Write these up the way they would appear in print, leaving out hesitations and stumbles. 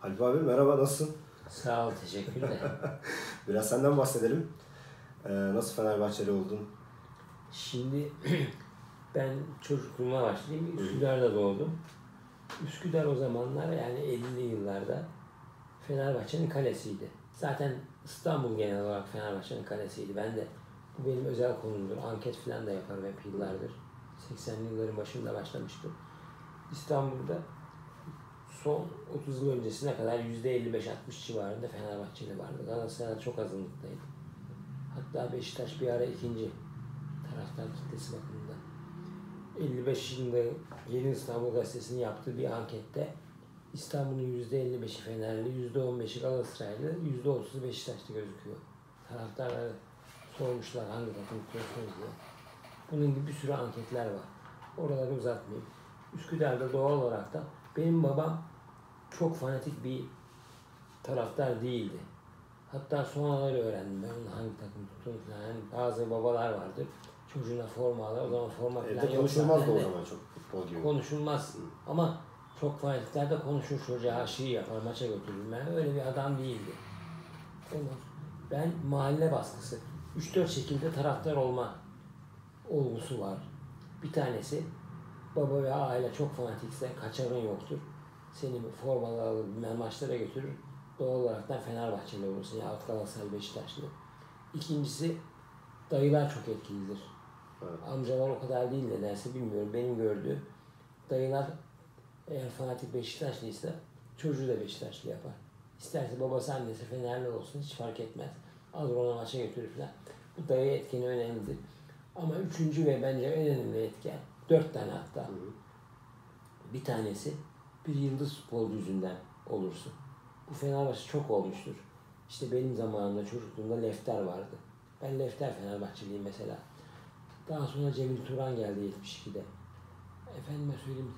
Haluk abi merhaba, nasılsın? Sağ ol, teşekkürler. Biraz senden bahsedelim. Nasıl Fenerbahçeli oldun? Şimdi ben çocukluğuma başlayayım. Üsküdar'da doğdum. Üsküdar o zamanlar yani 50'li yıllarda Fenerbahçe'nin kalesiydi. Zaten İstanbul genel olarak Fenerbahçe'nin kalesiydi. Ben de bu benim özel konumdur. Anket falan da yaparım hep yıllardır. 80'li yılların başında başlamıştım. İstanbul'da son 30 yıl öncesine kadar %55-60 civarında Fenerbahçeli vardı. Galatasaray çok azınlıktaydı. Hatta Beşiktaş bir ara ikinci taraftar kitlesi bakımından. 55 yılında Yeni İstanbul Gazetesi'nin yaptığı bir ankette İstanbul'un %55'i Fenerli, %15'i Galatasaraylı, %30'u Beşiktaşlı gözüküyor. Taraftarlara sormuşlar hangi takım tutuyorsunuz diye. Bunun gibi bir sürü anketler var. Oraları uzatmayayım. Üsküdar'da doğal olarak da benim babam çok fanatik bir taraftar değildi. Hatta sonraları öğrendim ben onun hangi takım tuttuğunu falan. Yani bazı babalar vardır. Çocuğuna forma alır. O zaman forma falan yok. Konuşulmazdı o zaman çok futbol gibi. Konuşulmaz. Ama çok fanatikler de konuşur, çocuğa aşıyı yapar, maça götürür. Ben öyle bir adam değildi. Ben mahalle baskısı. 3-4 şekilde taraftar olma olgusu var. Bir tanesi baba ve aile çok fanatikse kaçarın yoktur. Seni formalı alır, maçlara götürür. Doğal olarak da Fenerbahçeli olursun ya Galatasaray, Beşiktaşlı. İkincisi dayılar çok etkilidir. Evet. Amcalar o kadar değil nedense bilmiyorum. Benim gördüğüm dayılar eğer fanatik Beşiktaşlıysa çocuğu da Beşiktaşlı yapar. İsterse babası annesi Fenerli olsun hiç fark etmez. Alır ona maça götürür falan. Bu dayı etkeni önemlidir. Ama üçüncü ve bence en önemli etken 4 tane hatta. Bir tanesi bir yıldız futbolcu yüzünden olursun. Bu Fenerbahçe çok olmuştur. İşte benim zamanımda çocukluğumda Lefter vardı. Ben Lefter Fenerbahçeliyim mesela. Daha sonra Cemil Turan geldi 72'de. Efendime söyleyeyim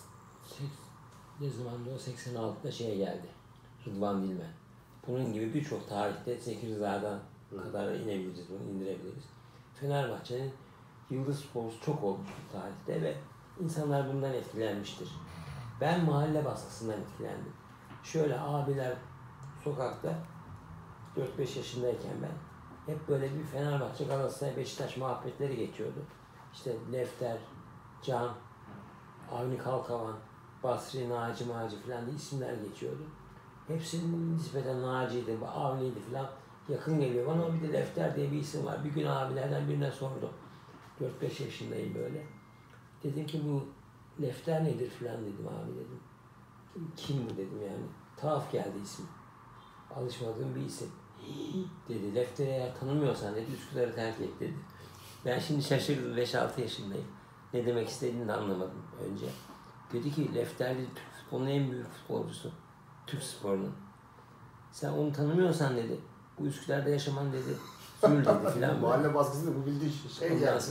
ne zamandı o 86'da şeye geldi. Rıdvan Dilmen. Bunun gibi birçok tarihte 800'lerden kadar inebiliriz, bunu indirebiliriz. Fenerbahçe'nin yıldız sporcusu çok olmuştur tarihte ve insanlar bundan etkilenmiştir. Ben mahalle baskısından etkilendim. Şöyle abiler sokakta 4-5 yaşındayken ben hep böyle bir Fenerbahçe, Galatasaray, Beşiktaş muhabbetleri geçiyordu. İşte Lefter, Can, Avni Kalkavan, Basri, Naci falan diye isimler geçiyordu. Hepsinin nispeten Naci'ydi, Avni'ydi falan yakın geliyor bana. Bir de Lefter diye bir isim var. Bir gün abilerden birine sordum. 4-5 yaşındayım böyle. Dedim ki bu Lefter nedir falan dedim abi dedim. Kim bu dedim yani. Tuhaf geldi ismi. Alışmadığım bir isim. Dedi Lefter'i eğer tanımıyorsan dedi Üsküdar'ı terk et dedi. Ben şimdi şaşırdım 5-6 yaşındayım. Ne demek istediğini de anlamadım önce. Dedi ki Lefter dedi Türk futbolunun en büyük futbolcusu. Türk sporunun. Sen onu tanımıyorsan dedi bu Üsküdar'da yaşaman dedi. Zül dedi filan. Mahalle baskısı da bu bildiğin şey yani.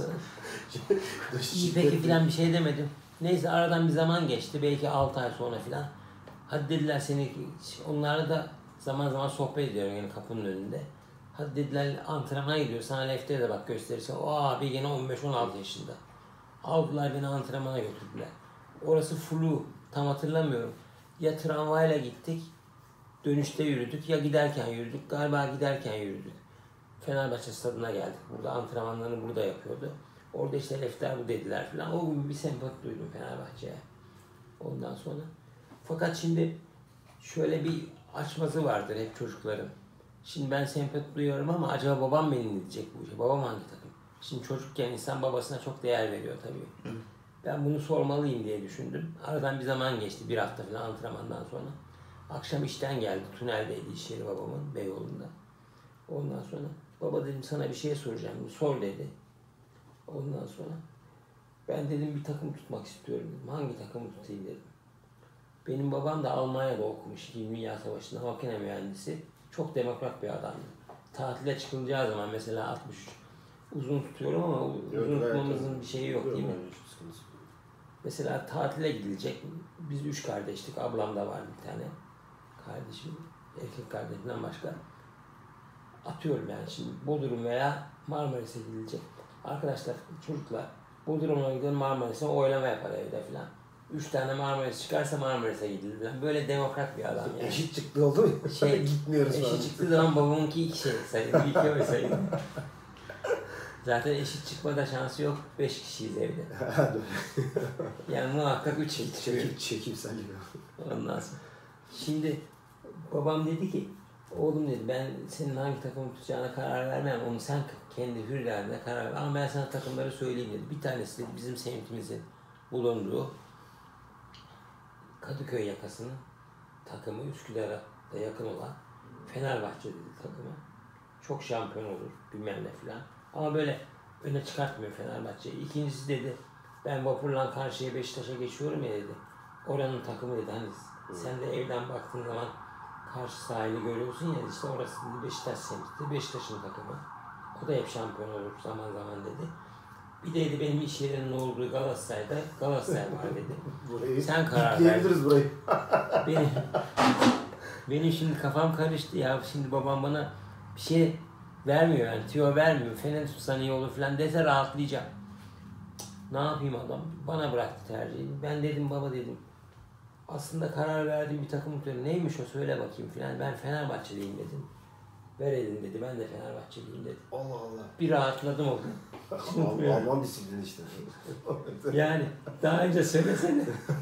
İyi peki filan bir şey demedim. Neyse aradan bir zaman geçti. Belki 6 ay sonra filan. Hadi dediler seni, onlarla da zaman zaman sohbet ediyorum yani kapının önünde. Hadi dediler antrenmana gidiyor. Sana Lefter'e de bak gösterirse. O abi gene 15-16 yaşında. Aldılar beni antrenmana götürdüler. Orası flu. Tam hatırlamıyorum. Ya tramvayla gittik. Dönüşte yürüdük. Ya giderken yürüdük. Galiba giderken yürüdük. Fenerbahçe stadına geldik. Burada antrenmanlarını burada yapıyordu. Orada işte Lefter bu dediler falan. O gün bir sempati duydum Fenerbahçe'ye. Ondan sonra. Fakat şimdi şöyle bir açmazı vardır hep çocukların. Şimdi ben sempati duyuyorum ama acaba babam beni ne diyecek bu işe? Babam hangi takım? Şimdi çocukken insan babasına çok değer veriyor tabii. Ben bunu sormalıyım diye düşündüm. Aradan bir zaman geçti. 1 hafta falan antrenmandan sonra. Akşam işten geldi. Tüneldeydi iş yeri babamın Beyoğlu'nda. Ondan sonra baba dedim sana bir şey soracağım. Sor dedi. Ondan sonra ben dedim bir takım tutmak istiyorum dedim. Hangi takımı tutayım dedim. Benim babam da Almanya'da okumuş. Dünya Savaşı'nda makine mühendisi. Çok demokrat bir adamdı. Tatile çıkılacağı zaman mesela 63. Uzun tutuyorum ama uzun tutmamızın bir şeyi yok değil mi? Mesela tatile gidilecek. Biz 3 kardeştik. Ablam da var bir tane. Kardeşim, erkek kardeşimden başka. Atıyorum yani şimdi Bodrum veya Marmaris'e gidilecek. Arkadaşlar, çocuklar Bodrum'a gidelim Marmaris'e oylama yapar evde filan. 3 tane Marmaris çıkarsa Marmaris'e gidildi. Böyle demokrat bir adam yani. Eşit çıktı oldu mu? Gitmiyoruz falan. Eşit çıktığı zaman babamınki 2 şey sayılır. 2 oy sayılır. Zaten eşit çıkmada şansı yok. 5 kişiyiz evde. Yani muhakkak 3 kişi çıkıyor. Çekimsel gibi. Ondan sonra. Şimdi babam dedi ki, oğlum dedi, ben senin hangi takımı tutacağına karar vermem. Onu sen kendi hür iradene karar ver. Ama ben sana takımları söyleyeyim dedi. Bir tanesi dedi bizim semtimizin bulunduğu Kadıköy yakasının takımı, Üsküdar'a da yakın olan Fenerbahçe dedi takımı. Çok şampiyon olur bilmem ne filan. Ama böyle öne çıkartmıyor Fenerbahçe'yi. İkincisi dedi, ben vapurla karşıya Beşiktaş'a geçiyorum ya dedi. Oranın takımı dedi, hani sen de evden baktığın zaman karşı sahili görüyorsun ya, işte orası dedi Beşiktaş semti, Beşiktaş'ın takımı. O da hep şampiyon olur zaman zaman dedi. Bir de dedi benim iş yerinin olduğu Galatasaray'da Galatasaray var dedi. Burayı sen karar ver. burayı. benim şimdi kafam karıştı ya. Şimdi babam bana bir şey vermiyor yani, tüyo vermiyor. Fener tutsan iyi olur falan dese rahatlayacağım. Ne yapayım adam? Bana bıraktı tercihi. Ben dedim baba dedim, aslında karar verdiğim bir takım tutuyorum. Neymiş o söyle bakayım falan. Ben Fenerbahçeliyim dedim. Ver elini dedi. Ben de Fenerbahçeliyim dedi. Allah Allah. Bir rahatladım o gün. Alman disiplini işte. Yani daha önce söylesene.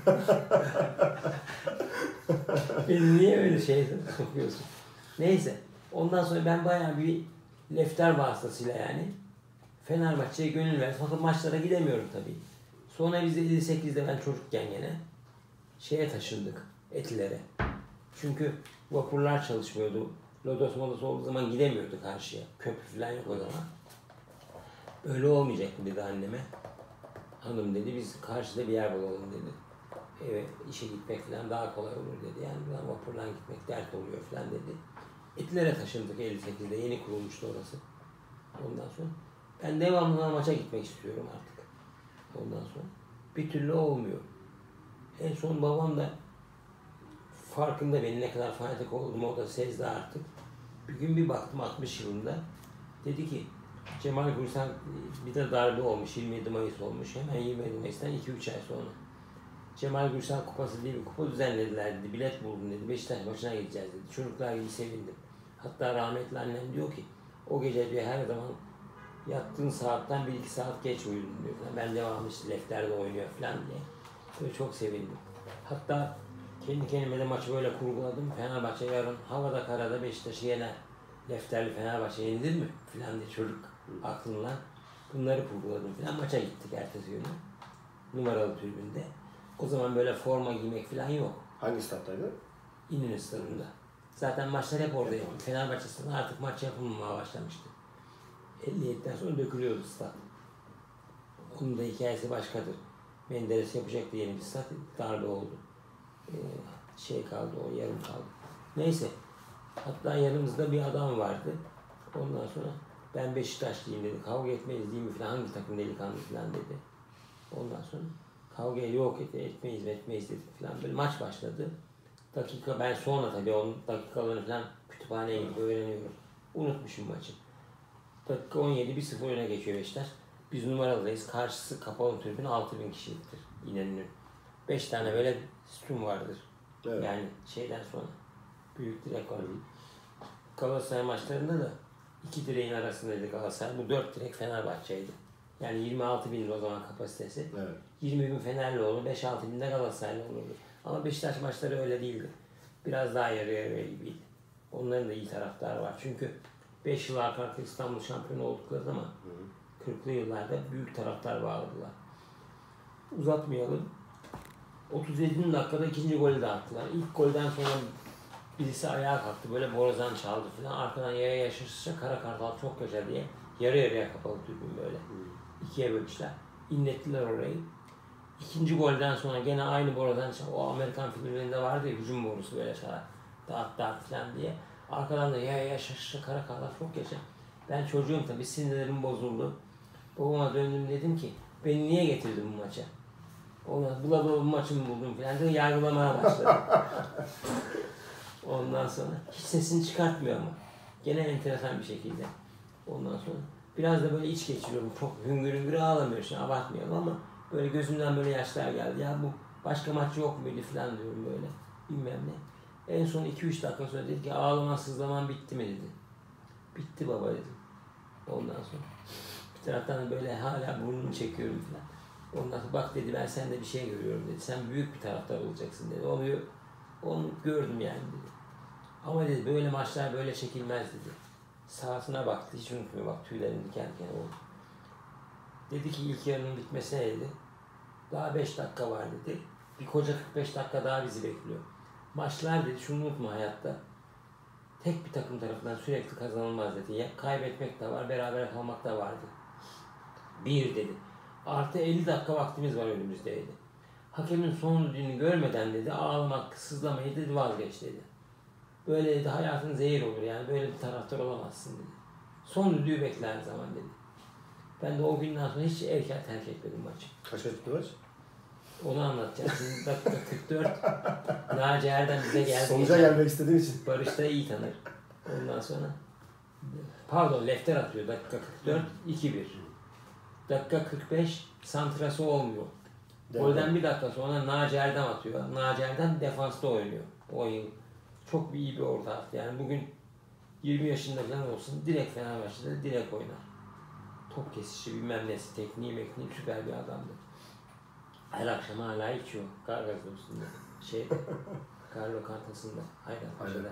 Beni niye öyle şey sokuyorsun? Neyse. Ondan sonra ben bayağı bir lefter vasıtasıyla yani Fenerbahçe'ye gönül verdim. Fakat maçlara gidemiyorum tabii. Sonra biz 58'de ben çocukken gene şeye taşındık. Etilere. Çünkü vapurlar çalışmıyordu. Lodos modos olduğu zaman gidemiyorduk karşıya. Köprü falan yok o zaman. Öyle olmayacak mı dedi anneme. Hanım dedi biz karşıda bir yer bulalım dedi. Eve işe gitmek falan daha kolay olur dedi. Yani buradan vapurla gitmek dert oluyor falan dedi. Etilere taşındık 58'de. Yeni kurulmuştu orası. Ondan sonra ben devamlı maça gitmek istiyorum artık. Ondan sonra bir türlü olmuyor. En son babam da farkında benim ne kadar fanatik olduğumu o da sezdi artık. Bir gün bir baktım 60 yılında. Dedi ki Cemal Gürsel bir de darbe olmuş. 27 Mayıs olmuş. Hemen 27 Mayıs'tan 2-3 ay sonra. Cemal Gürsel kupası diye bir kupa düzenlediler dedi. Bilet buldum dedi. Beşiktaş maçına gideceğiz dedi. Çocuklar gibi sevindim. Hatta rahmetli annem diyor ki o gece diyor her zaman yattığın saatten 1-2 saat geç uyudum diyor. Ben devamlı işte lefterde oynuyor falan diye. Böyle çok sevindim. Hatta kendi kendime de maçı böyle kurguladım. Fenerbahçe yarın havada karada Beşiktaş'ı yener. Lefterli Fenerbahçe yenilir mi? Falan diye çocuk aklımla bunları kurguladım falan. Maça gittik ertesi günü. Numaralı tribünde. O zaman böyle forma giymek falan yok. Hangi stat'taydı? İnönü stadında. Zaten maçlar hep orada yapıldı. Fenerbahçe stadında artık maç yapılmamaya başlamıştı. 57'den sonra dökülüyordu stat. Onun da hikayesi başkadır. Menderes yapacaktı yeni bir stat. Darbe oldu. Kaldı o yarım kaldı. Neyse. Hatta yanımızda bir adam vardı. Ondan sonra ben Beşiktaşlıyım dedi. Kavga etmeyiz değil mi falan. Hangi takım delikanlı falan dedi. Ondan sonra kavgaya yok etmeyiz dedik falan. Böyle maç başladı. Dakika ben sonra tabii onun dakikalarını falan kütüphaneye gidip öğreniyorum. Unutmuşum maçı. Dakika 17 1-0 öne geçiyor Beşiktaş. Biz numaralıyız. Karşısı kapalı tribün 6000 kişiliktir İnönü'nün. 5 tane böyle sütun vardır. Evet. Yani şeyden sonra büyük direk var. Galatasaray maçlarında da 2 direğin arasındaydı Galatasaray. Bu 4 direk Fenerbahçe'ydi. Yani 26.000 o zaman kapasitesi. Evet. 20.000 Fenerli olur, 5-6 bin de Galatasaraylı olurdu. Ama Beşiktaş maçları öyle değildi. Biraz daha yarı yarıya gibiydi. Onların da iyi taraftarı var. Çünkü 5 yıl arka arkaya İstanbul şampiyonu oldukları zaman 40'lı yıllarda büyük taraftar bağladılar. Uzatmayalım. 37. dakikada ikinci golü de attılar. İlk golden sonra birisi ayağa kalktı. Böyle borazan çaldı falan. Arkadan yaya yaşasınca Kara Kartal çok yaşa diye yarı yarıya kapalı tribün böyle. İkiye bölmüşler. İnlettiler orayı. İkinci golden sonra gene aynı borazan çaldı. O Amerikan filmlerinde vardı ya hücum borusu böyle çalar. Dağıt falan diye. Arkadan da yaya yaşasınca Kara Kartal çok yaşa. Ben çocuğum tabii sinirlerim bozuldu. Babama döndüm dedim ki beni niye getirdin bu maça? Bu maçımı buldum falan diye yargılamaya başladı. Ondan sonra hiç sesini çıkartmıyor ama. Gene enteresan bir şekilde. Ondan sonra biraz da böyle iç geçiriyorum. Çok hüngür hüngür ağlamıyor şimdi abartmayalım ama böyle gözümden böyle yaşlar geldi. Ya bu Başka maç yok muydu falan diyorum böyle. Bilmem ne. En son 2-3 dakika sonra dedi ki ağlaman sızlaman bitti mi dedi. Bitti baba dedim. Ondan sonra bir taraftan böyle hala burnumu çekiyorum falan. Ondan sonra bak dedi ben sende bir şey görüyorum dedi. Sen büyük bir taraftar olacaksın dedi. Onu gördüm yani dedi. Ama dedi böyle maçlar böyle çekilmez dedi. Saatine baktı hiç unutmuyor bak tüylerim diken diken oldu. Dedi ki ilk yarının bitmesine dedi. Daha 5 dakika var dedi. Bir koca 45 dakika daha bizi bekliyor. Maçlar dedi şunu unutma hayatta. Tek bir takım tarafından sürekli kazanılmaz dedi. Ya, kaybetmek de var, beraber kalmak da vardı. Bir dedi. Artı 50 dakika vaktimiz var önümüzdeydi. Hakemin son düdüğünü görmeden dedi ağlamak, sızlamayı dedi vazgeç dedi. Böyle dedi hayatın zehir olur yani böyle bir taraftar olamazsın dedi. Son düdüğü bekler zaman dedi. Ben de o günden sonra hiç erken terk etmedim maçı. Kaç bitti maç? Onu anlatacağım. Şimdi dakika 44. Naci Erdem bize geldi. Sonuca gelmek istediğim için. Barış da iyi tanır. Ondan sonra pardon Lefter atıyor. Dakika 44 2-1. Dakika 45 santrası olmuyor. Golden bir dakika sonra Naci Erdem atıyor. Naci Erdem defansta oynuyor. O yıl. Çok iyi bir orta attı. Yani bugün 20 yaşında falan olsun direkt Fenerbahçe'de direkt oynar. Top kesişi bilmem nesi tekniği süper bir adamdı. Her akşam hala içiyor. Kargazın üstünde. kar lokantasında. Haydarpaşa'da.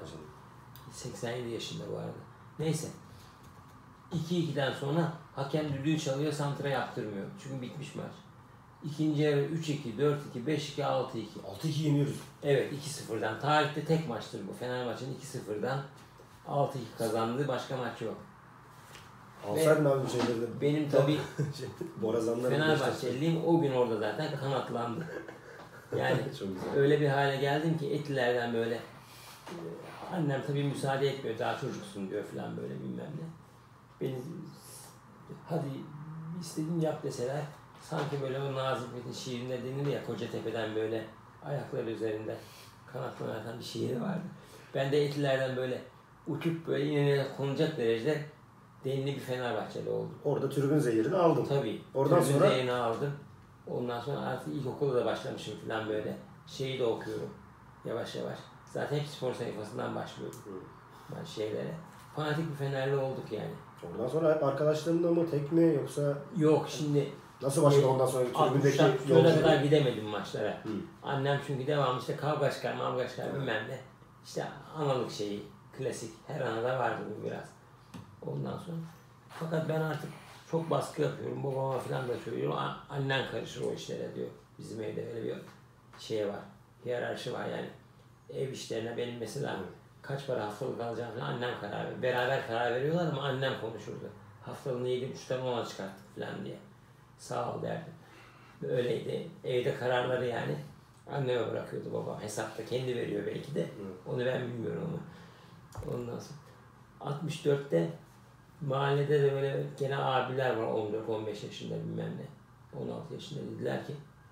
87 yaşında bu arada. Neyse. 2-2'den sonra hakem düdüğü çalıyor, santra yaptırmıyor. Çünkü bitmiş maç. İkinci yarı 3-2, 4-2, 5-2, 6-2. 6-2 yeniyoruz. Evet 2-0'dan. Tarihte tek maçtır bu. Fenerbahçe'nin 2-0'dan 6-2 kazandığı başka maç yok. Alsaydın abi bu şeyleri. Benim tabii Fenerbahçeliyim o gün orada zaten kanatlandı. Yani öyle bir hale geldim ki Etiler'den böyle annem tabii müsaade etmiyor daha çocuksun diyor falan böyle bilmem ne. Beni hadi istediğin yap deseler sanki böyle o Nazım Hikmet'in şiirinde denir ya Kocatepe'den böyle ayakları üzerinde kanatlanan bir şiiri vardı. Ben de Etiler'den böyle uçup böyle yine konacak derecede denli bir Fenerbahçeli oldum. Orada tribün zehirini aldım. Tabii. Oradan tribün sonra zehirini aldım. Ondan sonra artık ilkokula da başlamışım falan böyle. Şeyi de okuyorum. Yavaş yavaş. Zaten hep spor sayfasından başlıyorum. Ben şeylere. Fanatik bir Fenerli olduk yani. Ondan sonra hep arkadaşlarınla mı tek mi yoksa? Yok şimdi. Nasıl başladı ondan sonra tribündeki yolculuğa kadar gidemedim maçlara. Hı. Annem çünkü devamlı işte kavga çıkar, mavga çıkar bilmem ne. İşte analık şeyi, klasik. Her anada vardı bu biraz. Ondan sonra. Fakat ben artık çok baskı yapıyorum. Babama falan da söylüyorum. Annen karışır o işlere diyor. Bizim evde öyle bir şey var. Hiyerarşi var yani. Ev işlerine benim mesela kaç para haftalık alacağım falan annem karar veriyor. Beraber karar veriyorlar ama annem konuşurdu. Haftalığını 7,5'tan 10'a çıkarttık falan diye. Sağ ol derdi. Öyleydi. Evde kararları yani anneme bırakıyordu babam. Hesapta kendi veriyor belki de. Onu ben bilmiyorum ama. Ondan sonra 64'te mahallede de böyle gene abiler var 14-15 yaşında bilmem ne. 16 yaşında dediler ki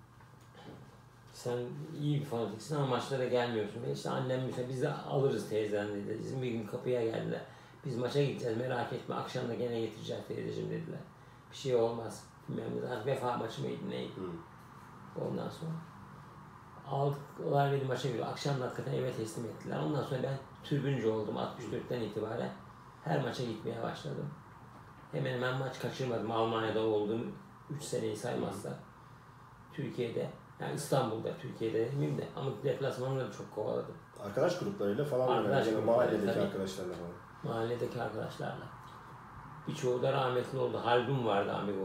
sen iyi bir fanatiksin ama maçlara gelmiyorsun. İşte annem mesela biz de alırız teyzen dedi. Bizim bir gün kapıya geldiler. Biz maça gideceğiz merak etme akşam da gene getireceğiz teyzeciğim dediler. Bir şey olmaz. Bilmem ne. Vefa maçı mıydı neydi? Ondan sonra aldılar beni maça gidiyor. Akşam da hakikaten eve teslim ettiler. Ondan sonra ben tribüncü oldum 64'ten itibaren. Her maça gitmeye başladım. Hemen hemen maç kaçırmadım. Almanya'da olduğum 3 seneyi saymazsa. Türkiye'de, yani İstanbul'da, Türkiye'de demeyeyim de ama deplasmanları da çok kovaladım. Arkadaş gruplarıyla falan Arkadaş yani gruplarıyla, mahalledeki tabii. arkadaşlarla falan. Mahalledeki arkadaşlarla. Birçoğu da rahmetli oldu. Haldun vardı amigo.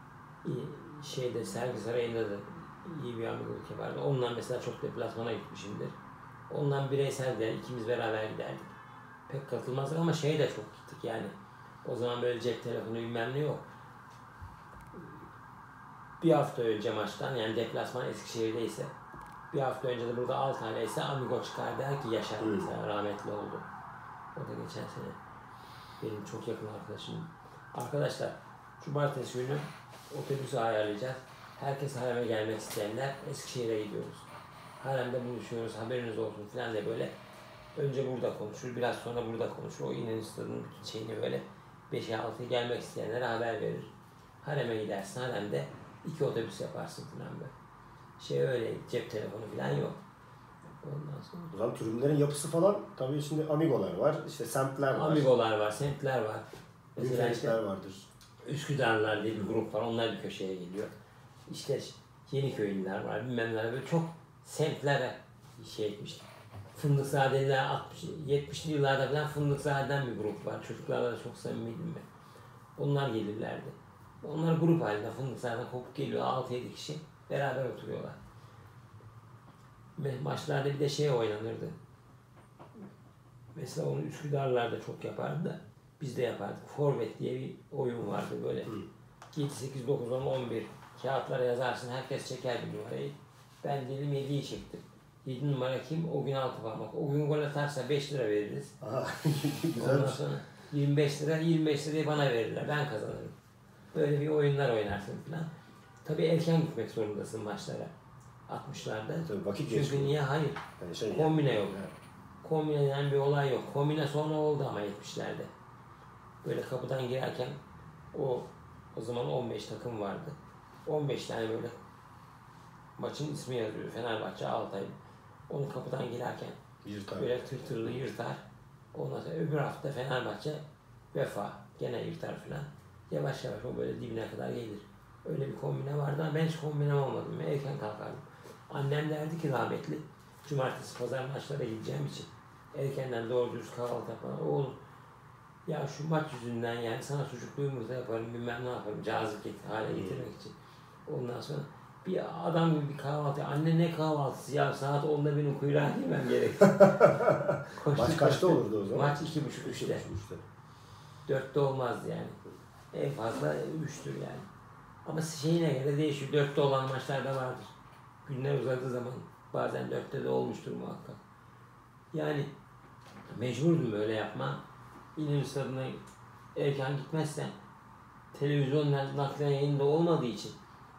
Şeyde, Sergi Sarayı'nda da iyi bir amigolik vardı. Ondan mesela çok deplasmana gitmişimdir. Ondan bireysel de ikimiz beraber giderdik. Pek katılmazdık ama şeye de çok gittik yani. O zaman böyle cep telefonu bilmem ne yok. Bir hafta önce maçtan yani deplasman Eskişehir'deyse bir hafta önce de burada Altay'la ise amigo çıkar der ki Yaşar mesela rahmetli oldu. O da geçen sene benim çok yakın arkadaşım. Arkadaşlar cumartesi günü otobüsü ayarlayacağız. Herkes hareme gelmek isteyenler Eskişehir'e gidiyoruz. Haremde buluşuyoruz haberiniz olsun falan diye böyle. Önce burada konuşur, biraz sonra burada konuşur. O İnönü Stadı'nın bütün şeyini böyle 5'e 6'ya gelmek isteyenlere haber verir. Hareme gidersin, haremde 2 otobüs yaparsın falan böyle. Şey öyle, cep telefonu falan yok. Ondan sonra. O zaman tribünlerin yapısı falan tabii şimdi amigolar var, işte semtler var. Amigolar var, semtler var. Mesela işte vardır. Üsküdarlar diye bir grup var, onlar bir köşeye geliyor. İşte Yeniköylüler var, bilmem neler, böyle çok semtlere şey etmiştim. Fındıkzadeler 70'li yıllarda falan Fındıkzade'den bir grup var. Çocuklarla da çok samimiydim ben. Onlar gelirlerdi. Onlar grup halinde Fındıkzade'den kopup geliyor 6-7 kişi beraber oturuyorlar. Maçlarda bir de şey oynanırdı. Mesela onu Üsküdarlar çok yapardı da biz de yapardık. Forvet diye bir oyun vardı böyle. 7, 8, 9, 10, 11 kağıtlara yazarsın. Herkes çeker bir numarayı. Ben diyelim 7'yi çektim. 7 numara kim? O gün 6 parmak. O gün gol atarsa 5 lira veririz. Ondan sonra 25 lira, 25 lirayı bana verirler. Ben kazanırım. Böyle bir oyunlar oynarsın falan. Tabii erken gitmek zorundasın maçlara. 60'larda. Tabii vakit çünkü geçmiyor. niye? Hayır. Yani kombine yok. Evet. Kombine denen bir olay yok. Kombine sonra oldu ama 70'lerde. Böyle kapıdan girerken o zaman 15 takım vardı. 15 tane böyle maçın ismi yazıyor. Fenerbahçe, Altay. Onu kapıdan girerken böyle tırtırlı yırtar. Ondan sonra öbür hafta Fenerbahçe, Vefa gene yırtar falan. Yavaş yavaş o böyle dibine kadar gelir. Öyle bir kombine vardı ama ben hiç kombine olmadım. Ben erken kalkardım. Annem derdi ki rahmetli, cumartesi pazar maçlara gideceğim için erkenden doğru düz kahvaltı yapmadan, oğlum ya şu maç yüzünden yani sana sucuklu yumurta yaparım, bilmem ne yaparım, cazip hale getirmek için. Ondan sonra bir adam gibi bir kahvaltı, anne ne kahvaltısı ya, saat 10'da benim kuyruğa girmem gerek. Maç kaçta olurdu o zaman? Maç 2.30-3'te. 4'te olmazdı yani. En fazla 3'tür yani. Ama şeyine göre değişiyor. 4'te olan maçlar da vardır. Günler uzadığı zaman bazen 4'te de olmuştur muhakkak. Yani mecburdum böyle yapma. İnönü Stadı'na erken gitmezsen televizyon naklen yayında olmadığı için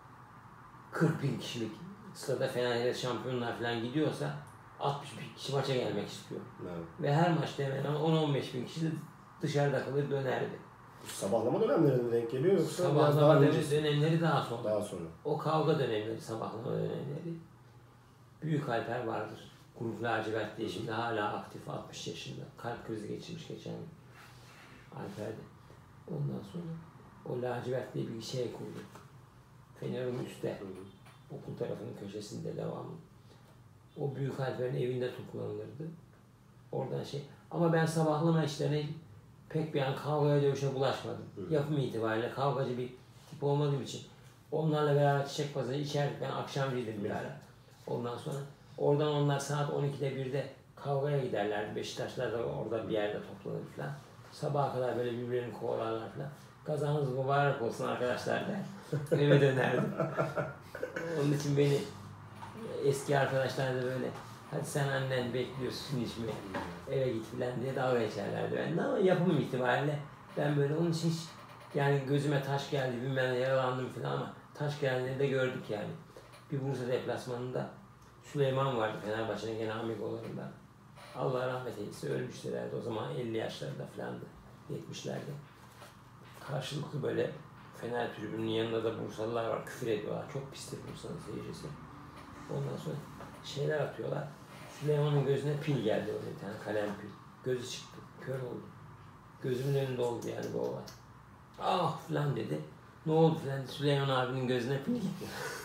40.000 kişilik stada Fener'de şampiyonlar falan gidiyorsa 60.000 kişi maça gelmek istiyor. Evet. Ve her maçta hemen 10-15 bin kişi de dışarıda kalır dönerdi. Sabahlama dönemlerine mi denk geliyor yoksa sabahlama dönemleri daha sonra. Daha sonra. O kavga dönemleri, sabahlama dönemleri. Büyük Alper vardır. Grup Lacivert diye şimdi hala aktif, 60 yaşında. Kalp krizi geçirmiş geçen gün. Alper'de. Ondan sonra o Lacivert diye bir şey kurdu. Fener'in üstte. Okul tarafının köşesinde devamlı. O Büyük Alper'in evinde kullanılırdı. Oradan şey. Ama ben sabahlama işlerine pek bir an kavgaya dövüşe bulaşmadım. Yapım itibariyle kavgacı bir tip olmadığım için onlarla beraber çiçek pazarı içerdik. Ben akşamcıydım bir ara. Ondan sonra oradan onlar saat 12'de 1'de kavgaya giderlerdi. Beşiktaşlar da orada bir yerde toplanır falan. Sabaha kadar böyle birbirlerini kovalarlar falan. Kazanız mübarek olsun arkadaşlar der. Eve dönerdim. Onun için beni eski arkadaşlar da böyle hadi sen annen bekliyorsun içmeye, eve git filan diye dalga geçerlerdi benden ama yapımım itibariyle ben böyle onun için hiç yani gözüme taş geldi, bilmem ne yaralandım filan ama taş geldiğini de gördük yani. Bir Bursa deplasmanında Süleyman vardı Fenerbahçe'nin gene amigolarından. Allah rahmet eylesin, ölmüştü herhalde o zaman 50 yaşlarında filandı, 70'lerde. Karşılıklı böyle Fener tribünün yanında da Bursalılar var, küfür ediyorlar. Çok pistir Bursa'nın seyircisi. Ondan sonra şeyler atıyorlar. Süleyman'ın gözüne pil geldi, öyle bir tane kalem pil. Gözü çıktı, kör oldu. Gözümün önünde oldu yani bu olay. Ah falan dedi. Ne oldu falan, Süleyman abinin gözüne pil gitti.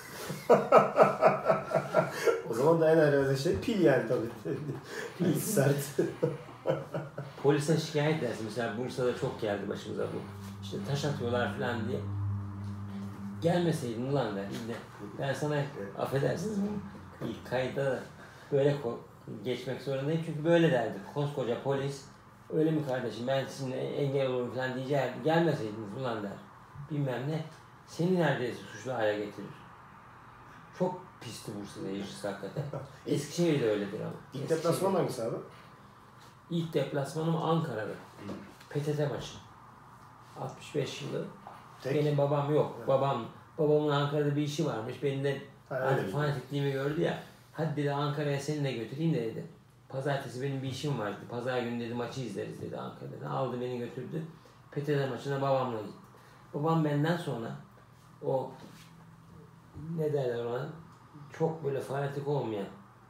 O zaman da en önemli şey pil yani tabii. Pil sert. Polise şikayet edersin. Mesela Bursa'da çok geldi başımıza bu. İşte taş atıyorlar falan diye. Gelmeseydin ulan der. Ben sana affedersiniz bu ilk kayıtta da böyle geçmek zorundayım çünkü böyle derdi. Koskoca polis öyle mi kardeşim ben sizinle engel olurum falan diyeceğim. Gelmeseydiniz ulan der. Bilmem ne. Seni neredeyse suçlu hale getirir. Çok pisti Bursa'da yaşası hakikaten. Eskişehir de öyledir ama. İlk deplasman hangisi abi? İlk deplasmanım Ankara'da. PTT maçı. 65 yılı. Benim babam yok. Evet. Babamın Ankara'da bir işi varmış. Benim de artık fanatikliğimi gördü ya. Hadi dedi Ankara'ya seni de götüreyim de dedi. Pazartesi benim bir işim vardı. Pazar günü dedi maçı izleriz dedi Ankara'da. Aldı beni götürdü. PTT maçına babamla gittim. Babam benden sonra o ne derler ona çok böyle fanatik olmayan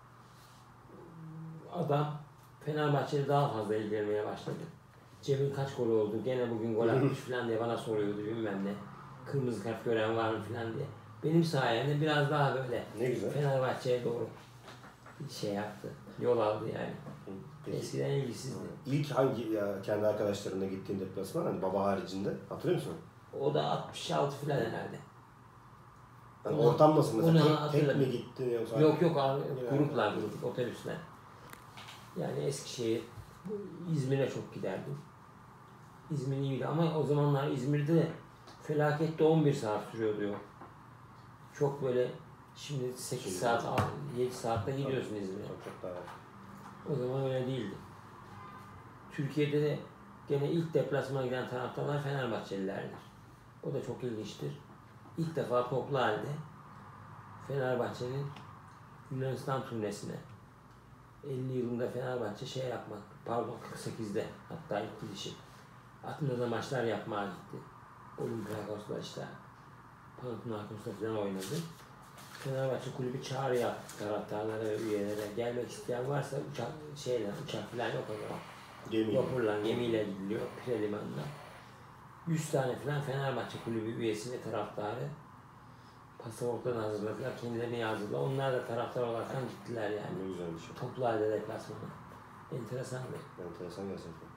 adam Fenerbahçe'de daha fazla ilgilenmeye başladı. Cem'in kaç golü oldu, gene bugün gol atmış falan diye bana soruyordu bilmem ne. Kırmızı kart gören var mı falan diye. Benim sayemde biraz daha böyle Ne güzel. Fenerbahçe'ye doğru şey yaptı, yol aldı yani. Peki. Eskiden ilgisizdi. İlk hangi ya kendi arkadaşlarınla gittiğin deplasman hani baba haricinde hatırlıyor musun? O da 66 falan herhalde. Yani Onu- ortam nasıl onu mesela? Tek hatırlamıyorum. mi gittin yoksa? Yok abi, Yani- gruplar, otobüsler. Yani Eskişehir, İzmir'e çok giderdim. İzmir iyiydi ama o zamanlar İzmir'de de felakette 11 saat sürüyordu yol. Çok böyle şimdi 8 saat, 7 saatte gidiyorsun İzmir'e. Çok daha. O zaman öyle değildi. Türkiye'de de gene ilk deplasmana giden taraftarlar Fenerbahçelilerdir. O da çok ilginçtir. İlk defa toplu halde Fenerbahçe'nin Yunanistan turnesine 50 yılında Fenerbahçe şey yapmak, pardon 48'de hatta ilk gidişi. Atina'da maçlar yapmaya gitti. Olympiakos'la işte Panathinaikos'la falan oynadı. Fenerbahçe kulübü çağrı yaptı taraftarlara ve üyelere. Gelmek isteyen varsa uçak falan yok o zaman. Vapurla, gemiyle gidiliyor Pire Limanı'na. 100 tane falan Fenerbahçe kulübü üyesi ve taraftarı pasaportlarını hazırladılar, kendilerini yazdılar. Onlar da taraftar olarak gittiler yani. Ne güzel bir şey. Toplu halde deplasmana. Enteresandı. Enteresan gerçekten.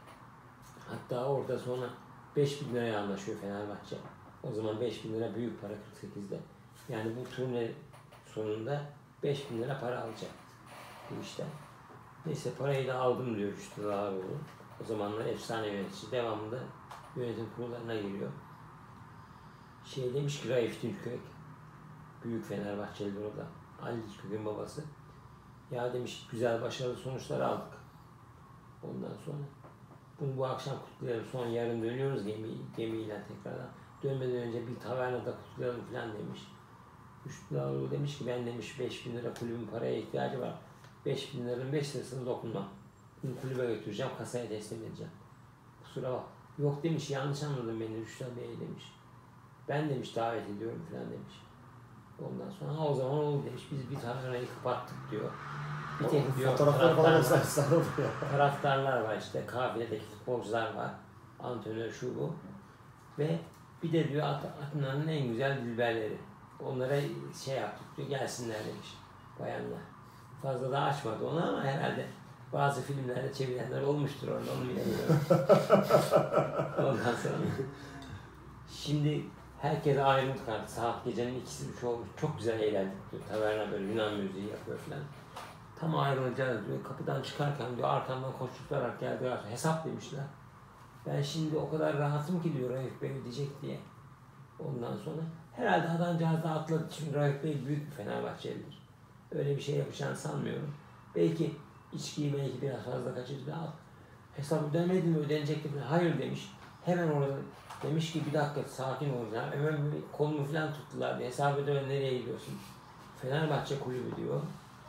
Hatta orada sonra 5.000 liraya anlaşıyor Fenerbahçe. O zaman 5.000 lira büyük para 48'de. Yani bu turne sonunda 5.000 lira para alacak bu işten. Neyse parayı da aldım diyor Rüştü Dağaroğlu. O zamanlar efsane yönetici. Devamında yönetim kurullarına giriyor. Demiş ki Raif Türkök, büyük Fenerbahçelidir o da. Ali Türkök'ün babası. Ya demiş güzel başarılı sonuçlar aldık. Ondan sonra bunu bu akşam kutlayalım. Son yarın dönüyoruz gemiyle tekrardan. Dönmeden önce bir tavernada kutlayalım falan demiş. Rüştü Dağaroğlu demiş ki ben demiş 5.000 lira kulübün paraya ihtiyacı var. 5.000 liranın 5 lirasını dokunmam. Bunu kulübe götüreceğim, kasaya teslim edeceğim. Kusura bak. Yok demiş, yanlış anladın beni Rüştü Bey demiş. Ben demiş davet ediyorum falan demiş. Ondan sonra o zaman oldu demiş. Biz bir taverneyi kapattık diyor. Bir tek diyor Fotoğraflar falan sarıldı ya. taraftarlar var işte, kafiledeki futbolcular var. Antrenör şu bu. Ve bir de diyor Atina'nın en güzel dilberleri. Onlara şey yaptık diyor, gelsinler demiş bayanlar. Fazla da açmadı onu ama herhalde bazı filmlerde çevirenler olmuştur orada, onu bilemiyorum. Ondan sonra şimdi herkese ayrılık kartı. Saat gecenin 2'si 3 olmuş. Çok güzel eğlendik diyor. Taverna böyle Yunan müziği yapıyor falan. Tam ayrılacağız diyor. Kapıdan çıkarken diyor arkamdan koşturarak geldiler. Hesap demişler. Ben şimdi o kadar rahatım ki diyor Raif Bey ödeyecek diye. Ondan sonra herhalde adamcağız da atladı. Çünkü Raif Bey büyük bir Fenerbahçelidir. Öyle bir şey yapacağını sanmıyorum. Belki içkiyi belki biraz fazla kaçırdı. Al. Hesap ödemedi mi, ödenecekti mi? Hayır demiş. Hemen orada demiş ki bir dakika sakin ol ya. Hemen kolumu falan tuttular. Hesap ödeme nereye gidiyorsun? Fenerbahçe kulübü diyor.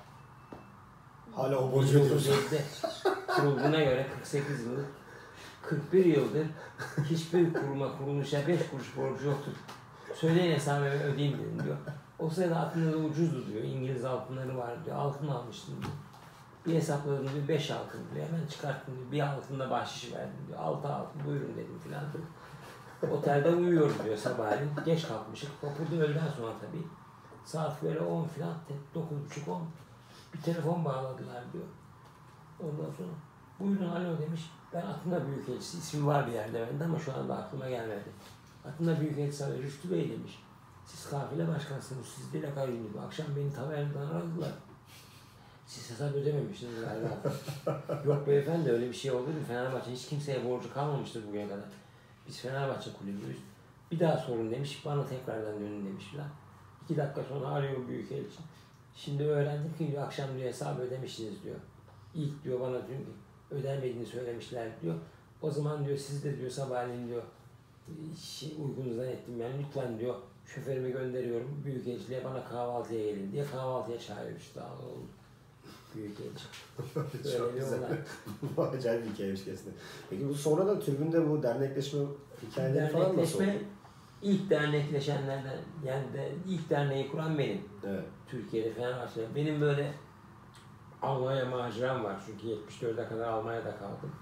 Hala o borcu ödüyorsun. Kurulduğuna göre 48 yıldır 41 yıldır hiçbir kuruluşa 5 kuruş borcu yoktur. Söyleyin hesabı ödeyeyim dedim diyor. O sırada aklımda da ucuzdu diyor. İngiliz altınları var diyor. Altın almıştım diyor. Bir hesapladım diyor. 5 altın diyor. Hemen çıkarttım diyor. Bir altında bahşiş verdim diyor. 6 altın buyurun dedim filan diyor. Otelde uyuyoruz diyor sabahleyin. Geç kalkmışık. Vapurda öğleden sonra tabii. Saat böyle 10 filan. 9.30-10. Bir telefon bağladılar diyor. Ondan sonra buyurun alo demiş. Ben Atina Büyükelçisi. İsmim var bir yerde bende ama şu anda aklıma gelmedi. Atina Büyükelçisi Rüştü Bey demiş. Siz kafile başkansınız. Siz dilek arayın dedi. Akşam beni tavernadan aradılar. Siz hesap ödememişsiniz galiba. Yok beyefendi öyle bir şey olur mu? Fenerbahçe hiç kimseye borcu kalmamıştır bugüne kadar. Biz Fenerbahçe kulübüyüz. Bir daha sorun demiş. Bana tekrardan dönün demiş falan. 2 dakika sonra arıyor Büyükelçi. Şimdi öğrendim ki diyor, akşam diyor hesabı ödemişsiniz diyor. İlk diyor bana diyor ödenmediğini söylemişler diyor. O zaman diyor siz de diyor sabahleyin diyor uygunuzdan ettim yani lütfen diyor şoförümü gönderiyorum Büyükelçiliğe bana kahvaltıya gelin diye kahvaltıya çağırmış daha oldu. Büyükelçi. Çok güzel. Bu acayip bir hikayeymiş kesin. Peki bu sonra da tribünde bu dernekleşme hikayeleri falan nasıl oldu? ilk dernekleşenlerden, yani ilk derneği kuran benim. Evet. Türkiye'de Fenerbahçe'de. Benim böyle Almanya maceram var çünkü 74'e kadar Almanya'da kaldım.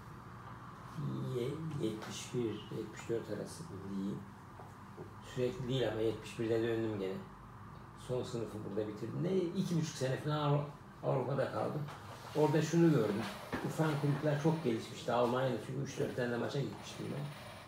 71-74 arası diyeyim. Sürekli değil ama 71'de döndüm gene. Son sınıfı burada bitirdim. 2,5 sene falan Avrupa'da kaldım. Orada şunu gördüm. Bu fen kulüpler çok gelişmişti Almanya'da çünkü 3-4 tane de maça gitmiştim ben.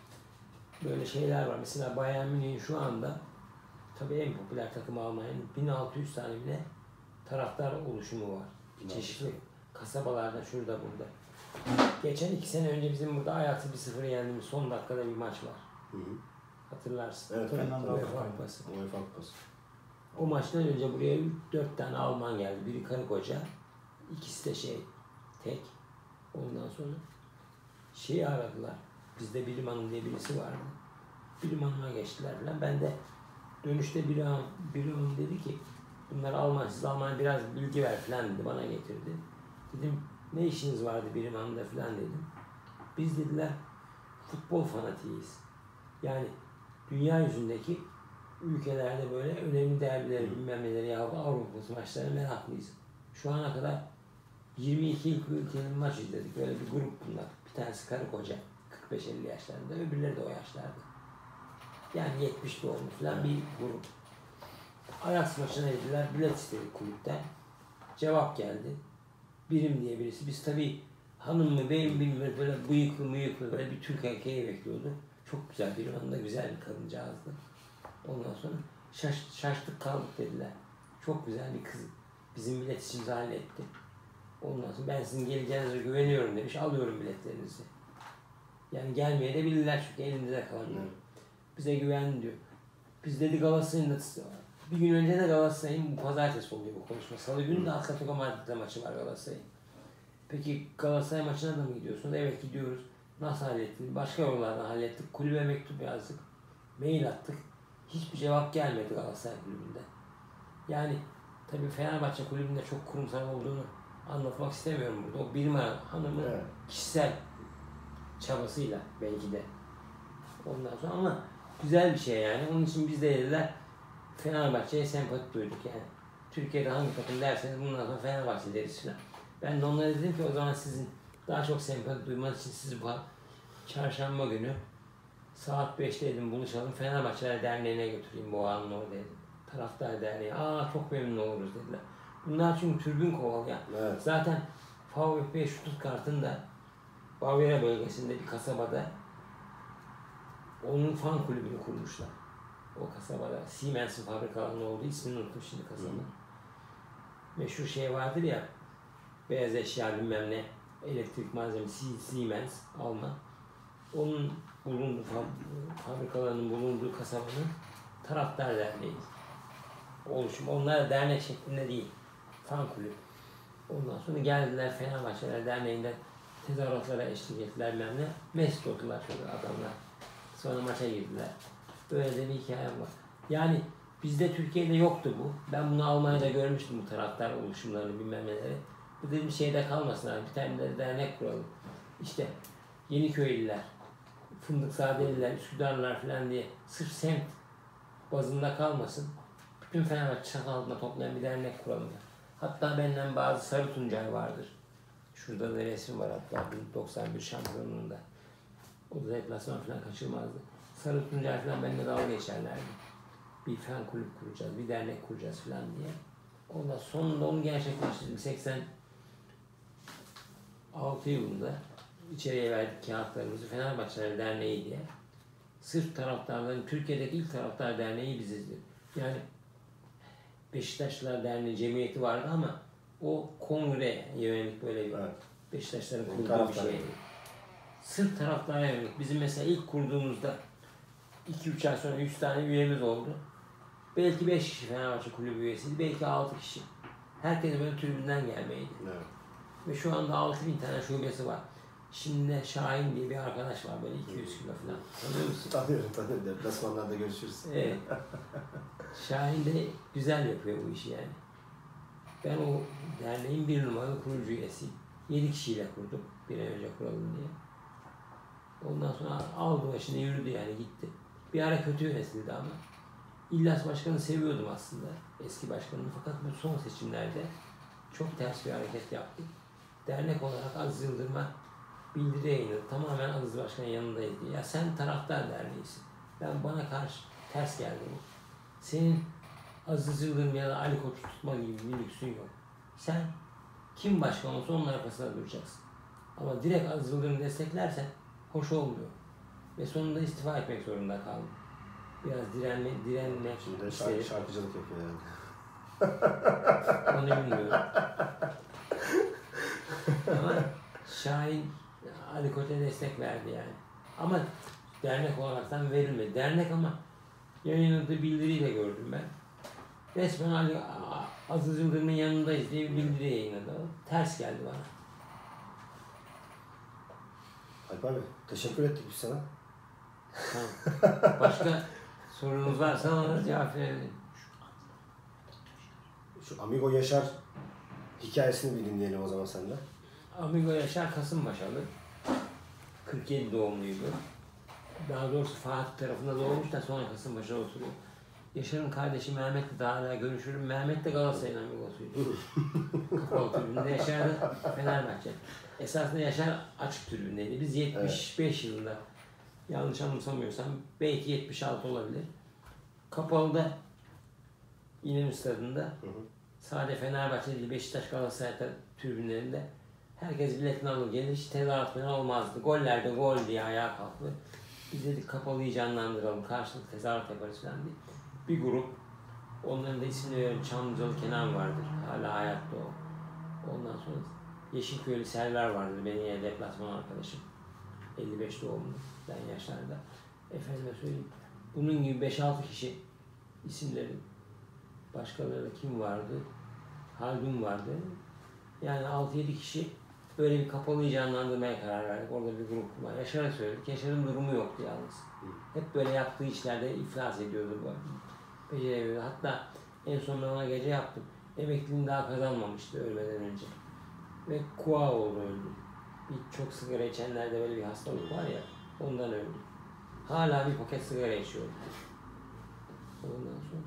Böyle şeyler var. Mesela Bayern Münih'in şu anda tabii en popüler takım Almanya'nın 1600 tane bile taraftar oluşumu var. Çeşitli kasabalarda şurada burada. Geçen 2 sene önce bizim burada Ajax'ı 1-0 yendiğimiz son dakikada bir maç var. Hı hı. Hatırlarsın. Evet, UEFA Kupası. UEFA Kupası. O maçtan önce buraya 4 tane Alman geldi. Biri karı koca, ikisi de tek. Ondan sonra aradılar. Bizde Bilim Hanım diye birisi vardı. Bilim Hanım'a geçtiler falan. Ben de dönüşte Bilim Hanım dedi ki bunlar Alman, siz Alman biraz bilgi ver falan dedi. Bana getirdi. Dedim ne işiniz vardı Bilim Hanım'da falan dedim. Biz dediler futbol fanatiyiz. Yani dünya yüzündeki ülkelerde böyle önemli derbileri bilmem neleri yapıp Avrupa maçlarına meraklıyız. Şu ana kadar 22 ülkenin maç izledik. Böyle bir grup bunlar. Bir tanesi karı koca. 45-50 yaşlarında. Öbürleri de o yaşlarda. Yani 70 doğumlu falan bir grup. Ajax maçına dediler. Bilet istedik kulüpten. Cevap geldi. Birim diye birisi. Biz tabii hanım mı beyim bilmiyoruz. Böyle bıyıklı böyle bir Türk erkeği bekliyordu. Çok güzel bir anda güzel bir kadıncağızdı. Ondan sonra şaştık kaldık dediler. Çok güzel bir kız. Bizim millet işimizi halletti. Ondan sonra ben sizin geleceğinize güveniyorum demiş. Alıyorum biletlerinizi. Yani gelmeye de bilirler çünkü elinizde kalanlar. Bize güven diyor. Biz dedi Galatasaray'ın bir gün önce de Galatasaray'ın bu pazartesi oluyor bu konuşma. Salı günü de Atletico Madrid'de maçı var Galatasaray'ın. Peki Galatasaray maçına da mı gidiyorsun? Evet gidiyoruz. Nasıl hallettin? Başka yollardan hallettik. Kulübe mektup yazdık. Mail attık. Hiçbir cevap gelmedi Galatasaray kulübünden. Yani tabii Fenerbahçe kulübünde çok kurumsal olduğunu anlatmak istemiyorum burada. O Birim Hanım'ın kişisel çabasıyla belki de. Ondan sonra ama güzel bir şey yani. Onun için biz de dediler Fenerbahçe'ye sempati duyduk yani. Türkiye'de hangi takım derseniz bundan sonra Fenerbahçe deriz falan. Ben de onlara dedim ki o zaman sizin daha çok sempati duymanız için sizi bu çarşamba günü saat 5'te dedim buluşalım. Fenerbahçeler Derneği'ne götüreyim Boğa'nın orada dedim. Taraftar Derneği. Çok memnun oluruz dediler. Bunlar çünkü tribün kovalıyor. Evet. Zaten VfB Stuttgart'ın da Bavyera bölgesinde bir kasabada onun fan kulübünü kurmuşlar. O kasabada Siemens'in fabrikalarının olduğu ismini unuttum şimdi kasabanın. Meşhur vardır ya beyaz eşya bilmem ne elektrik malzemesi Siemens Alman. Onun bulunduğu fabrikalarının bulunduğu kasabanın taraftar derneği oluşum. Onlar dernek şeklinde değil. Fan kulüp. Ondan sonra geldiler Fenerbahçeler Derneği'nden tezahüratlara eşlik ettiler bilmem ne. Mesut oldular şöyle adamlar. Sonra maça girdiler. Böyle de bir hikayem var. Yani bizde Türkiye'de yoktu bu. Ben bunu Almanya'da görmüştüm bu taraftar oluşumlarını bilmem neleri. Bu dedim şeyde kalmasın abi. Bir tane de dernek kuralım. İşte Yeniköylüler, Fındıkzadeliler, Üsküdarlılar falan diye sırf semt bazında kalmasın. Bütün Fenerbahçe çatı altında toplayan bir dernek kuralım. Hatta benden bazı Sarı Tuncay vardır. Şurada da resim var hatta 91 şampiyonluğunda. O da deplasman falan kaçırmazdı. Sarı Tuncay falan benimle dalga geçerlerdi. Bir fen kulüp kuracağız, bir dernek kuracağız falan diye. Ondan sonunda onu gerçekleştirdim. 86 yılında içeriye verdik kağıtlarımızı Fenerbahçeler Derneği diye. Sırf taraftarların, Türkiye'deki ilk taraftar derneği bizizdi. Yani Beşiktaşlılar Derneği cemiyeti vardı ama o kongre yönelik böyle bir Beşiktaşların kurduğu bir şeydi. Sırf taraftara yönelik. Bizim mesela ilk kurduğumuzda 2-3 ay sonra 100 tane üyemiz oldu. Belki 5 kişi Fenerbahçe kulübü üyesiydi, belki 6 kişi. Herkes böyle tribünden gelmeydi. Evet. Ve şu anda 6.000 tane şubesi var. Şimdi Şahin diye bir arkadaş var böyle 200 kilo falan. Tanıyor musun? Tanıyorum. Deplasmanlarda görüşürüz. Evet. Şahin de güzel yapıyor bu işi yani. Ben o derneğin 1 numaralı kurucu üyesiyim. 7 kişiyle kurduk bir ay önce kuralım diye. Ondan sonra aldı başını yürüdü yani gitti. Bir ara kötü yönetildi ama. İllas Başkan'ı seviyordum aslında. Eski başkanını. Fakat bu son seçimlerde çok ters bir hareket yaptı. Dernek olarak Aziz Yıldırım'a bildiri yayınladı. Tamamen Aziz Başkan'ın yanındayız diye. Ya sen taraftar derneğisin. Bana karşı ters geldi bu. Senin Aziz Yıldırım ya da Ali Koç tutma gibi bir lüksün yok. Sen kim başkan olsa onun arkasında duracaksın. Ama direkt Aziz Yıldırım'ı desteklersen hoş olmuyor. Ve sonunda istifa etmek zorunda kaldım. Biraz direnmek Şimdi istedim. şarkıcılık yapıyor yani. Onu bilmiyorum. Ama Şahin Ali Koç'a destek verdi yani. Ama dernek olaraktan verilmedi. Dernek ama yayınladığı bildiriyle gördüm ben. Resmen Aziz Yıldırım'ın yanındayız diye bir bildiri yayınladı. Ters geldi bana. Alp abi teşekkür ettik biz sana. Tamam. Başka sorunuz varsa ona cevap verelim. Şu Amigo Yaşar hikayesini bir dinleyelim o zaman senden. Amigo Yaşar Kasımpaşalı. 47 doğumluydu. Daha doğrusu Fatih tarafında doğmuş da sonra Kasımpaşa'da oturuyor. Yaşar'ın kardeşi Mehmet'le daha hala görüşürüm. Mehmet de Galatasaray'ın amigosuydu. Kapalı tribünde. Yaşar da Fenerbahçe. Esasında Yaşar açık tribündeydi. Biz 75 yılında yanlış anımsamıyorsam belki 76 olabilir. Kapalı'da İnönü Stadı'nda sadece Fenerbahçe değil Beşiktaş Galatasaray tribünlerinde herkes biletini alır gelir. Hiç tezahürat falan olmazdı. Gollerde gol diye ayağa kalktı. Biz dedik Kapalı'yı canlandıralım. Karşılıklı tezahürat yaparız falan diye. Bir grup. Onların da isimleri Çamlıcalı Kenan vardır. Hala hayatta o. Ondan sonra Yeşilköylü Selver vardır. Benim yine deplasman arkadaşım. 55 doğumlu. Ben yaşlarda. Efendime söyleyeyim. Bunun gibi 5-6 kişi isimleri. Başkaları da kim vardı? Haldun vardı. Yani 6-7 kişi böyle bir Kapalı'yı canlandırmaya karar verdik. Orada bir grup var. Yaşar'a söyledik. Yaşar'ın durumu yoktu yalnız. Hep böyle yaptığı işlerde iflas ediyordu. Beceremiyordu. Hatta en son ben ona gece yaptım. Emekliliğini daha kazanmamıştı ölmeden önce. Ve kuğa oldu öldü. Çok sigara içenlerde böyle bir hastalık var ya, ondan öldü. Hala bir paket sigara içiyordu. Ondan sonra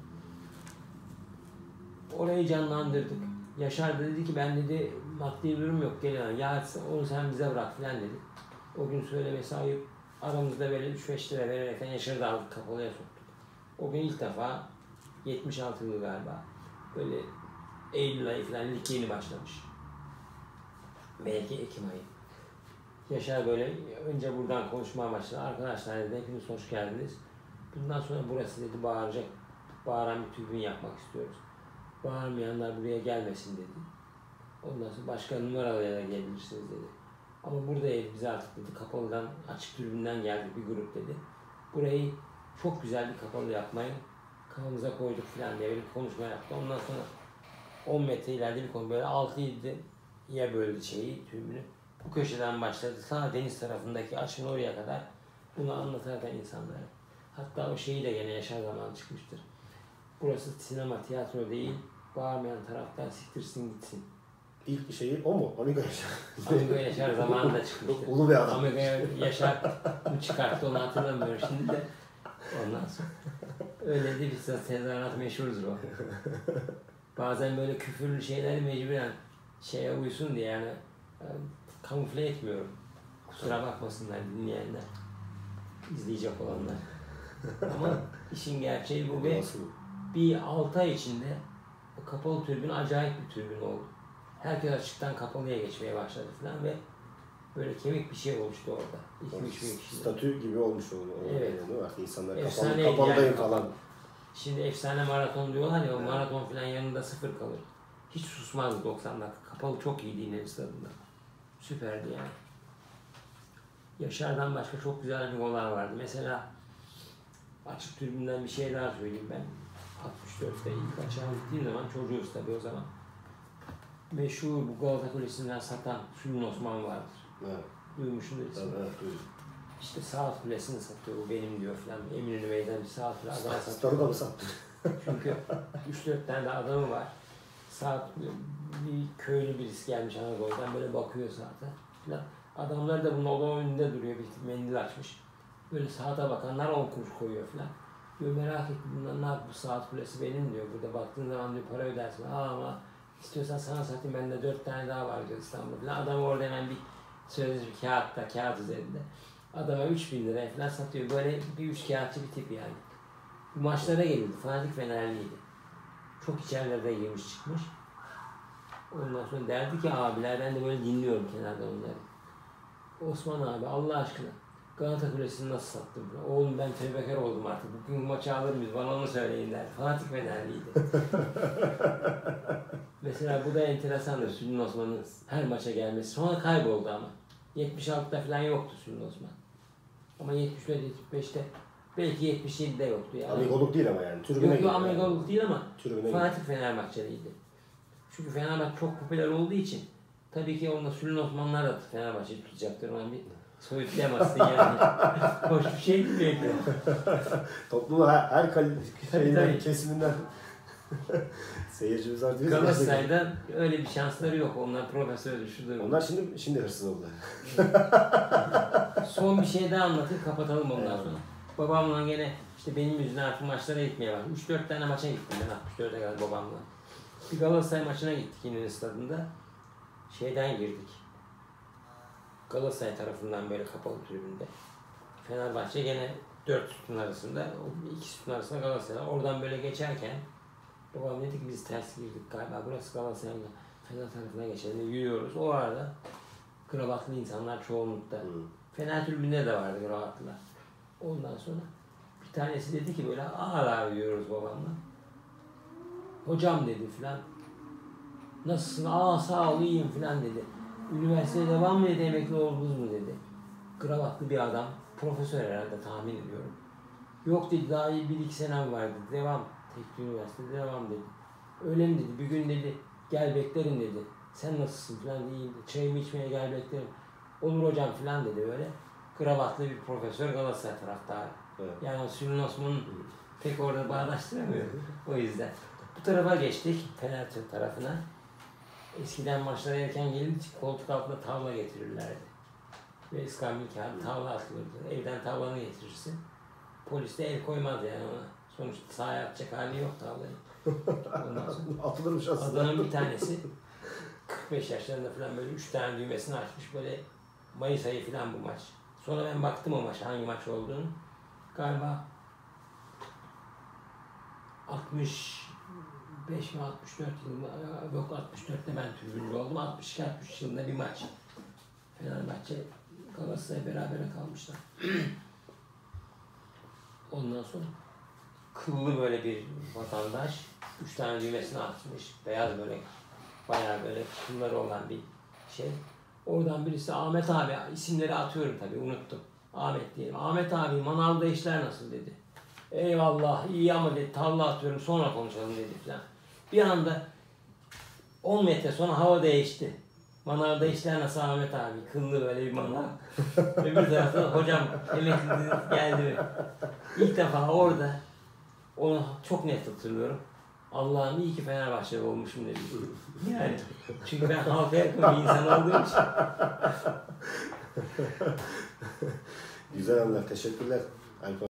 orayı canlandırdık. Yaşar da dedi ki ben dedi maddi durum yok gel ya onu sen bize bırak filan dedi. O gün söylemesi ayıp. Aramızda böyle 3-5 lira vererekten Yaşar'ı da aldık Kapalı'ya soktuk. O gün ilk defa 76 yılı galiba böyle Eylül ayı filan lig yeni başlamış. Belki Ekim ayı. Yaşar böyle önce buradan konuşmaya başladı. Arkadaşlar dedi hepiniz hoş geldiniz. Bundan sonra burası dedi bağıracak. Bağıran bir tribün yapmak istiyoruz. Bağırmayanlar buraya gelmesin dedi. Ondan sonra başka numaralara gelebilirsiniz dedi. Ama buradayız biz artık dedi. Kapalı'dan, açık tribünden geldik bir grup dedi. Burayı çok güzel bir kapalı yapmayı kafamıza koyduk falan diye bir konuşma yaptı. Ondan sonra 10 metre ileride bir konu böyle 6-7'ye böldü tribünü. Bu köşeden başladı. Sağ deniz tarafındaki açın oraya kadar bunu anlatarken insanlara. Hatta o şeyi de gene Yaşar zamanı çıkmıştır. Burası sinema, tiyatro değil. Bağırmayan taraftar siktirsin gitsin. İlk şeyi o mu? Amigo Yaşar. Amigo Yaşar zamanında çıkmıştır. Ulu bir adam. Amigo Yaşar mı çıkarttı onu hatırlamıyorum şimdi de. Ondan sonra. Öyle de bir tezahürat meşhurdur o. Bazen böyle küfürlü şeyleri mecburen şeye uysun diye yani kamufle etmiyorum. Kusura bakmasınlar dinleyenler, izleyecek olanlar. Ama işin gerçeği bu ve bir 6 ay içinde o kapalı tribün acayip bir tribün oldu. Herkes açıktan kapalıya geçmeye başladı falan ve böyle kemik bir şey oluştu orada. 2-3 bin kişi. Statü gibi olmuş oldu. Evet. İnsanlar Kapalıdayım yani, falan. Şimdi efsane maraton diyorlar ya o maraton falan yanında sıfır kalır. Hiç susmazdı 90 dakika. Kapalı çok iyiydi İnönü Stadı'nda. Süperdi yani. Yaşar'dan başka çok güzel amigolar vardı. Mesela açık tribünden bir şey daha söyleyeyim ben. 64'te ilk açığa gittiğim zaman çocuğuz tabii o zaman. Meşhur bu Galata Kulesi'nden satan Sülün Osman vardır. Evet. Duymuşsundur ismini. Evet, duydum. İşte Saat Kulesi'ni satıyor, bu benim diyor falan. Eminönü Bey'den bir Saat Kulesi adama satıyor. Stadı da mı sattı? Çünkü 3-4 tane de adamı var. Saat bir köylü birisi gelmiş Anadolu'dan böyle bakıyor saate falan. Adamlar da bunun oda önünde duruyor, bir mendil açmış. Böyle saate bakanlar 10 kuruş koyuyor falan. Diyor merak ettim bunlar ne yapıyor, bu saat kulesi benim diyor. Burada baktığın zaman diyor para ödersin. Ama istiyorsan sana satayım, bende 4 tane daha var diyor İstanbul'da falan. Adam orada hemen bir sözleşme kağıt üzerinde. Adama 3.000 liraya falan satıyor. Böyle bir üçkağıtçı bir tip yani. Bu maçlara geliyordu. Fanatik Fenerliydi. Çok içerilerde girmiş çıkmış. Ondan sonra derdi ki abiler, ben de böyle dinliyorum kenarda onları. Osman abi Allah aşkına Galata Kulesi'ni nasıl sattın? Oğlum ben tevbekar oldum artık. Bugün maçı alır mıyız? Bana onu söyleyin derdi. Fanatik Fenerliydi. Mesela bu da enteresandır Sülün Osman'ın her maça gelmesi. Sonra kayboldu ama. 76'da falan yoktu Sülün Osman. Ama 74-75'te belki 77'de yoktu yani. Amigoluk değil ama yani. Tribüne Yok amigoluk değil ama Tribüne fanatik Fenerbahçeliydi. Çünkü Fenerbahçe çok popüler olduğu için tabii ki onunla Sülün Osmanlar da Fenerbahçe'yi tutacaktır. Ona bir soyutlayamazsın yani. Hoş bir şey değil belki. Toplumun her şeyinden, Tabii. kesiminden seyircimiz var diyoruz. Galatasaray'da öyle bir şansları yok. Onlar profesör şudur. Onlar şimdi hırsız oldu. Son bir şey daha anlatayım, kapatalım ondan sonra. Babamla gene işte benim yüzümden artık maçlara gitmeye başladım. 3-4 tane maça gittim ben 64'e kadar babamla. Bir Galatasaray maçına gittik İnönü Stadı'nda. Şeyden girdik. Galatasaray tarafından böyle kapalı tribünde. Fenerbahçe gene 4 sütun arasında, 2 sütun arasında Galatasaray. Oradan böyle geçerken babam dedi ki biz ters girdik galiba. Burası Galatasaray'la Fener tarafına geçelim. Yürüyoruz. O arada kravatlı insanlar çoğunlukta. Fener tribünde de vardı kravatlılar. Ondan sonra bir tanesi dedi ki böyle ağır ağır yürüyoruz babamla. Hocam dedi filan. Nasılsın? Aa sağ ol iyiyim filan dedi. Üniversiteye devam mı dedi, emekli oldunuz mu dedi. Kravatlı bir adam. Profesör herhalde tahmin ediyorum. Yok dedi daha iyi 1-2 senem var dedi. Devam. Teknik üniversitede devam dedi. Öyle mi dedi. Bir gün dedi gel beklerim dedi. Sen nasılsın filan iyiyim dedi. Çayımı içmeye gel beklerim. Olur hocam filan dedi böyle. Kravatlı bir profesör Galatasaray taraftarı. Evet. Yani Sülün Osman'ın pek orada bağdaştıramıyor. O yüzden. Bu tarafa geçtik. Fener tarafına. Eskiden maçlara erken gelirdik. Koltuk altında tavla getirirlerdi. Ve iskambil kağıdı tavla atılırdı. Evden tavlanı getirirsin. Polis de el koymaz yani ona. Sonuçta sahaya atacak hali yok tavlayı. Ondan sonra Atılırmış aslında. adamın bir tanesi 45 yaşlarında falan böyle 3 tane düğmesini açmış böyle Mayıs ayı falan bu maç. Sonra ben baktım o maça hangi maç olduğunu. Galiba 65 mi 64 yılında, yok 64'te ben tribüncü oldum. 62-63 yılında bir maç. Fenerbahçe Galatasaray berabere kalmışlar. Ondan sonra kıllı böyle bir vatandaş 3 tane düğmesini açmış. Beyaz böyle bayağı böyle kılları olan bir şey. Oradan birisi Ahmet abi, isimleri atıyorum tabii unuttum. Ahmet diyelim. Ahmet abi manavda işler nasıl dedi. Eyvallah iyi ama dedi tavla atıyorum sonra konuşalım dedi falan. Bir anda 10 metre sonra hava değişti. Manavda işler nasıl Ahmet abi? Kıllı böyle bir manav. Öbür tarafta hocam emekli geldi mi? İlk defa orada onu çok net hatırlıyorum. Allah'ım iyi ki Fenerbahçeli olmuşum dedi. Yani çünkü ben halka yakın bir insan olduğum için. Güzel anlar. Teşekkürler. Alper.